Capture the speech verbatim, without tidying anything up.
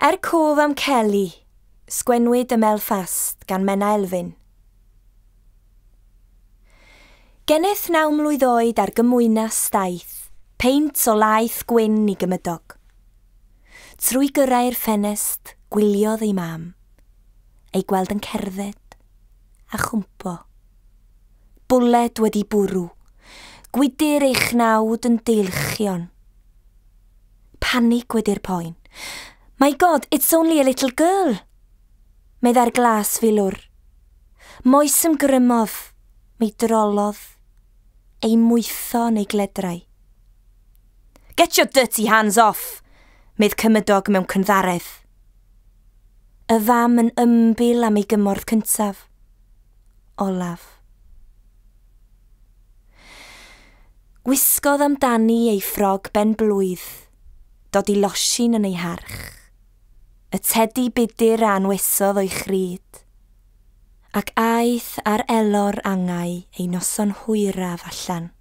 Er cof am Kelly, sgwennwyd ym Melfast gan Menna Elfyn. Geneth naw mlwydd oed ar gymwynas daeth, peint o laeth gwyn i gymydog. Trwy gyrrau'r ffenest, gwyliodd ei mam, ei gweld yn cerdded a chwmpo. Bwled wedi bwrw, gwydir eich nawd yn deilchion. Panig wedi'r poen. My God, it's only a little girl. Medda'r glas filwr. Moes ym grymodd, mi drolodd, ei mwytho neu gledrau. Get your dirty hands off, medd cymydog mewn cynddaredd. Y fam yn ymbil am ei gymorth cyntaf. Olaf. Wisgodd amdani ei ffrog ben blwydd, dod i losin yn ei harch. Y tedi budur a anwesodd o'i chryd, ac aeth ar elor angau ei noson hwyraf allan.